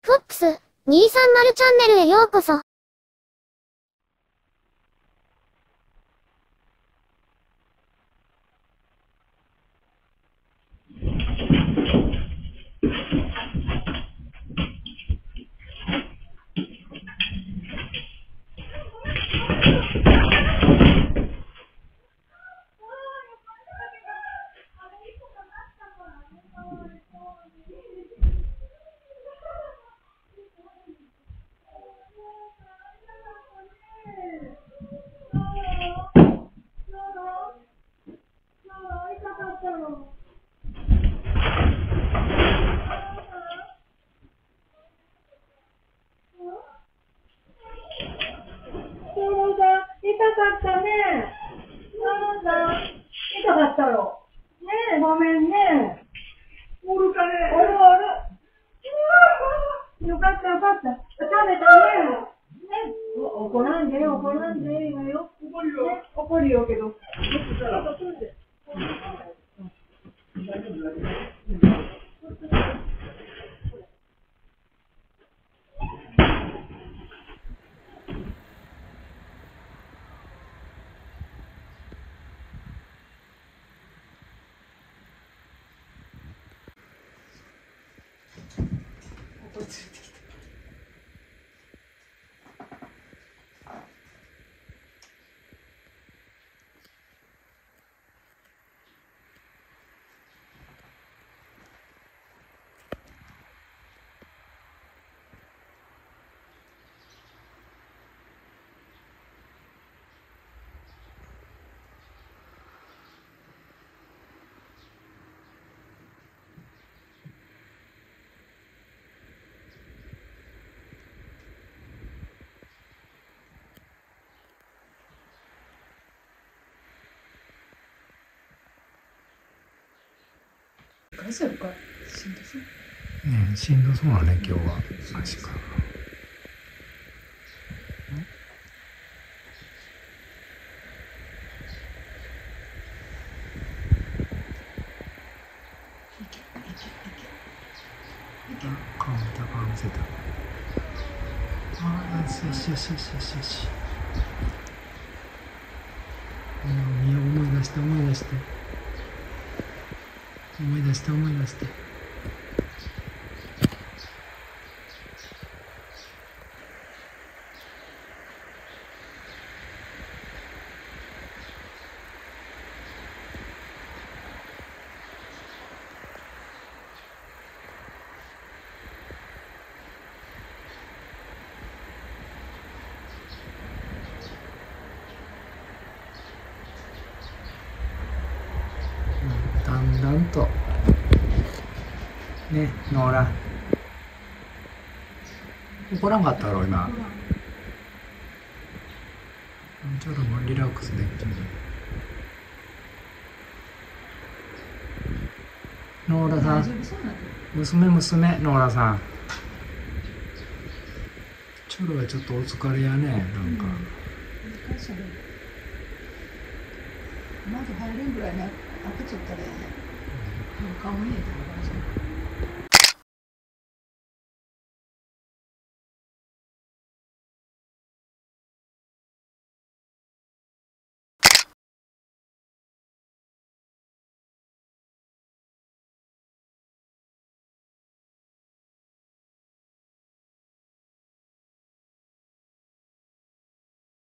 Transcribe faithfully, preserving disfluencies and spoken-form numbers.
フォックスにひゃくさんじゅうチャンネルへようこそ。 そうだ、痛かったね。そうだ、痛かったろ。ねえ、ごめんね。おるかね。おるおる。よかったよかった。食べたね。ね、お怒らんで、怒らんで、今よ。怒るよ。ね、怒るよけど。 大丈夫か、しんどそう。 ね、しんどそうだね、今日は。確か。顔見た、顔見せた。ああ、よしよしよしよしよしよし。思い出して思い出して。思い出して思い出して。だんだんとね、ノーラ怒らんかったろ今。ちょっともうリラックスできる。ノーラさん、娘娘ノーラさん、チョロはちょっとお疲れやね、なんか。 窓入れんぐらいね、開けちゃったらやね。顔見えてるからさ。